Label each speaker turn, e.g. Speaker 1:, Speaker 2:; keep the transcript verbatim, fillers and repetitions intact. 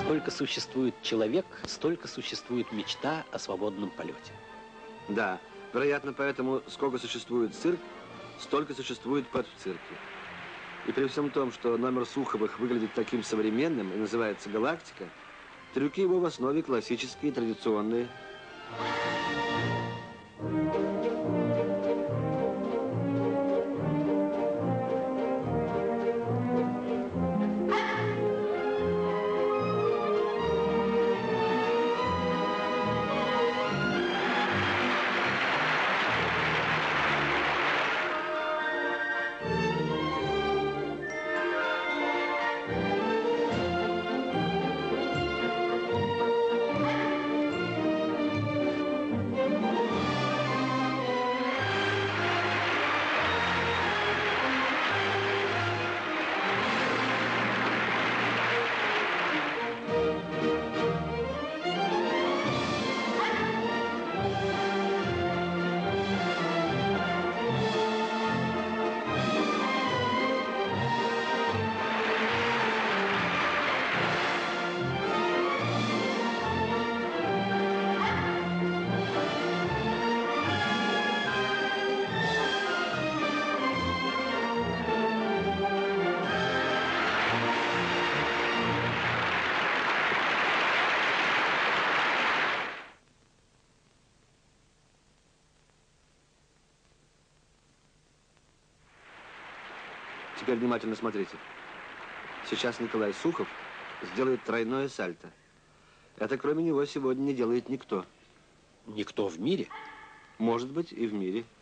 Speaker 1: Сколько существует человек, столько существует мечта о свободном полете.
Speaker 2: Да, вероятно, поэтому сколько существует цирк, столько существует пэт в цирке. И при всем том, что номер Суховых выглядит таким современным и называется «Галактика», трюки его в основе классические, традиционные. Теперь внимательно смотрите. Сейчас Николай Сухов сделает тройное сальто. Это кроме него сегодня не делает никто.
Speaker 1: Никто в мире?
Speaker 2: Может быть, и в мире.